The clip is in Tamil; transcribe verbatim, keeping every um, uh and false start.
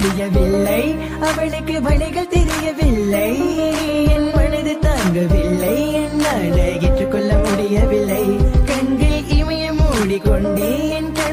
முடியவில்லை, அவளுக்கு வழிகள் தெரியவில்லை, என் மனது தாங்கவில்லை, என்னால் ஏற்றுக்கொள்ள முடியவில்லை. கண்கள் இமய மூடிக்கொண்டே என்